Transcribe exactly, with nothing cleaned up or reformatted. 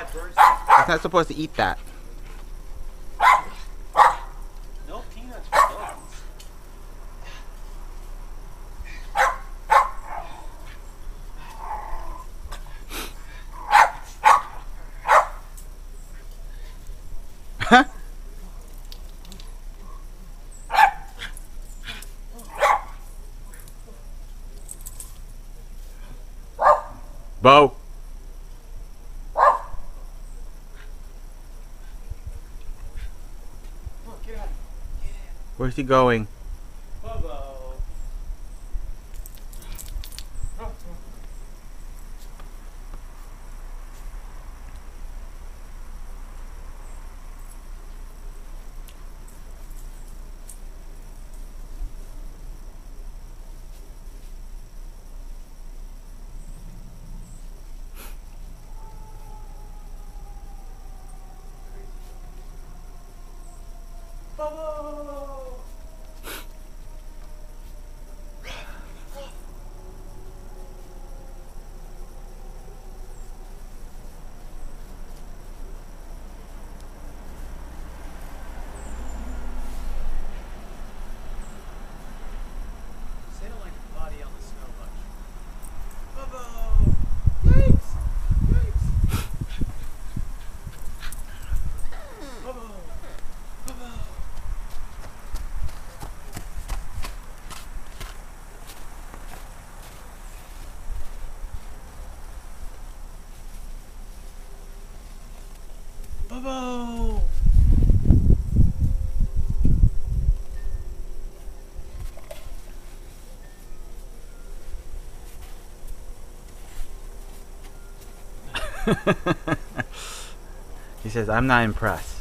It's not supposed to eat that. No peanuts for dogs. Bo. Where's he going? Bobo. Bobo. They don't like the body on the snow much. Bobo. Yikes. Yikes. Bobo. Bobo. Bobo! He says, I'm not impressed.